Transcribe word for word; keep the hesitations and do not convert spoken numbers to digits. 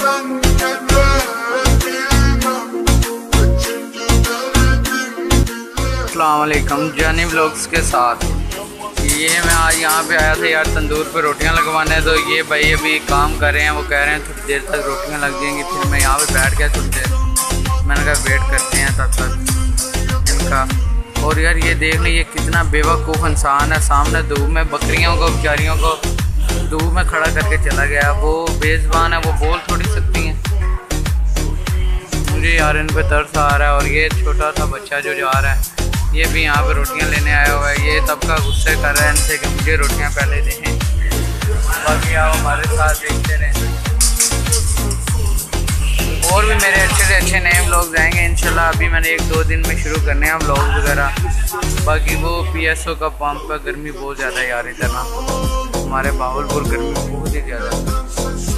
अस्सलामुअलैकुम, जानी व्लॉग्स के साथ। ये मैं आज यहाँ पे आया था यार तंदूर पे रोटियाँ लगवाने। तो ये भाई अभी काम कर रहे हैं, वो कह रहे हैं थोड़ी देर तक रोटियाँ लग जाएंगी। फिर मैं यहाँ पे बैठ गया थोड़ी देर, मैंने कहा वेट करते हैं तब तक इनका। और यार ये देख लीजिए कितना बेवकूफ़ इंसान है, सामने धूप में बकरियों को बेचारियों को धूप में खड़ा करके चला गया। वो बेज़बान है, वो बोल थोड़ी सकती हैं। मुझे यार इन पे तरस आ रहा है। और ये छोटा सा बच्चा जो जा रहा है ये भी यहाँ पे रोटियाँ लेने आया हुआ है। ये तब का गुस्से कर रहा है इनसे कि मुझे रोटियाँ पहले दें। बाकी आप हमारे साथ देखते रहें, और भी मेरे अच्छे से अच्छे नए व्लॉग्स आएंगे इंशाल्लाह। अभी मैंने एक दो दिन में शुरू करने हैं व्लॉग वगैरह। बाकी वो पी एस ओ का पंप पर गर्मी बहुत ज़्यादा है यार, इधर ना हमारे बावलपुर गर्मी बहुत ही ज़्यादा है।